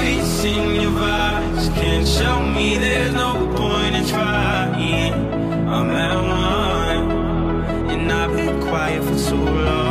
peace in your vibes. Can't show me there's no point in trying. I'm at one, and I've been quiet for too long.